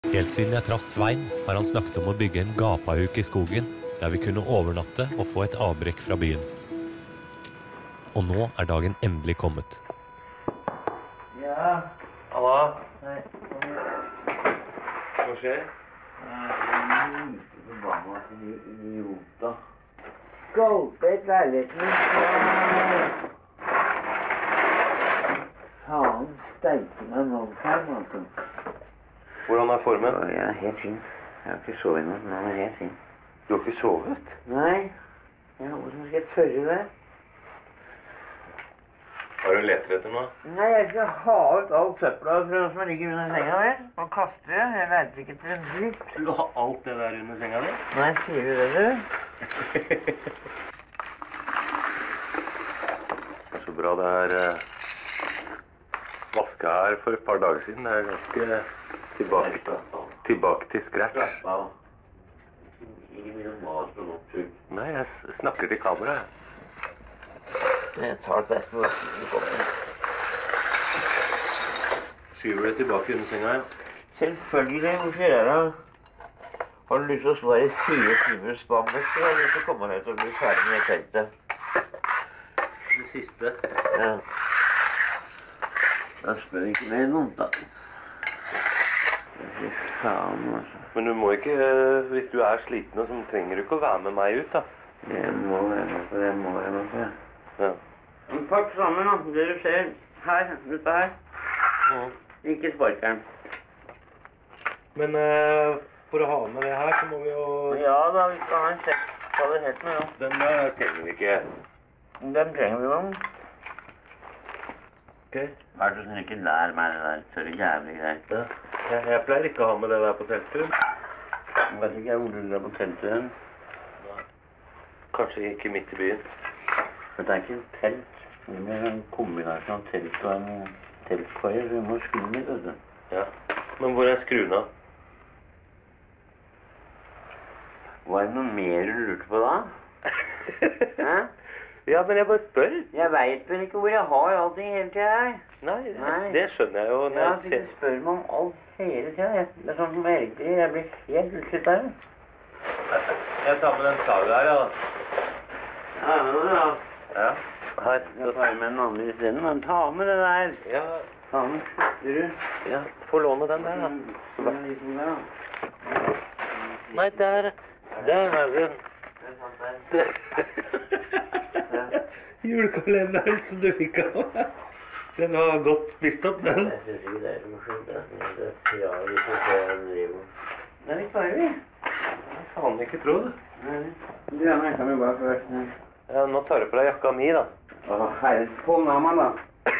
Helt siden jeg traff Svein, har han snakket om å bygge en gapahuk i skogen, der vi kunne overnatte og få et avbrekk fra byen. Og nå er dagen endelig kommet. Ja. Halla. Nei. Hva skjer? Forbanna idiota. Skolpet leiligheten. Faen, steike meg nå her, altså. Hvordan er formen? Jeg er helt fin. Jeg har ikke sovet noe, men jeg er helt fin. Du har ikke sovet? Nei. Hvordan skal jeg tørre det? Hva er du leter etter nå? Nei, jeg skal ha ut alt søpla som ligger under senga, vel? Og kaste det. Jeg leter ikke til en dritt. Skal du ha alt det der under senga di? Nei, sier du det, du? Så bra det er vasket her for et par dager siden. Det er ganske tilbake til scratch. Slapp av. Ikke mye mat og noe tull. Nei, jeg snakker til kameraet. Jeg tar det best med vatten. Skyver det tilbake under senga, ja. Selvfølgelig, hvorfor gjør jeg det? Har du lyst til å svare 4 timer spammet, så har du lyst til å komme ned og bli ferdig med teltet. Det siste. Ja. Da spør ikke mer noen, da. Fy faen, altså. Men du må ikke, hvis du er sliten, så trenger du ikke å være med meg ut, da. Det må jeg nå på, det må jeg nå på. Ja. En pakk sammen, da. Det du ser her, ute her. Ikke sparkeren. Men for å ha med det her, så må vi jo... Ja da, vi skal ha en sjekk. Ta det helt med, ja. Den trenger vi ikke. Den trenger vi jo. Ok. Vær så snill, ikke lær meg det der. Så er det jævlig greit. Ja. Jeg pleier ikke å ha med det der på telttur. Jeg vet ikke hvor du er på teltturen. Kanskje ikke midt i byen. Men det er ikke en telt. Det er en kombinasjon av telt og en teltkoie, så vi må skru den litt, vet du. Ja. Men hvor er skruen av? Var det noe mer du lurte på da? Hæ? Ja, men jeg bare spør. Jeg vet vel ikke hvor jeg har allting hele tiden her. Nei, det skjønner jeg jo når Ja, jeg så ser... ikke spør meg om alt hele tiden. Det er sånn som Erik sier, jeg blir helt utslitt her. Jeg tar med den saga her, ja. Ja, ja. Ja. Her. Jeg tar med en annen i stedet, men ta med det der. Ja, Ta med, slutter du? ja. Få låne den der, da. Den liksom der, da. Nei, der er den. Se. Julekalenderen som du fikk av. Den har godt spist opp, den. Jeg synes ikke det er så morsomt, det. Ja, vi får se hva den driver. Nei, vi klarer vi. Jeg faen ikke tro det. Du er med, kan vi bare først. Ja, nå tar du på deg jakka mi, da. Åh, herre, få meg, mann, da.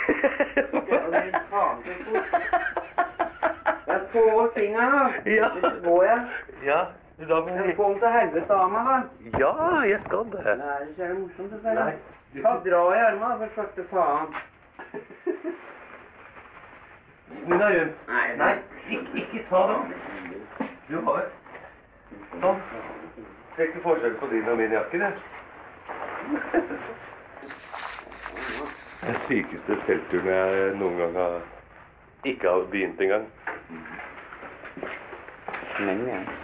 Jeg får tingene, da. Ja. Går jeg? Ja, da må Jeg vi... får dem til helvete av meg, da. Ja, jeg skal det. Nei, det er ikke morsomt, det der. Nei. Ta dra i armene, for svarte faen. Snu deg rundt. Nei, Ikke ta den. Du har... Sånn. Ser ikke forskjell på din og min jakke, det. Den sykeste teltturen jeg noen gang har... Ikke har begynt engang. smell igjen.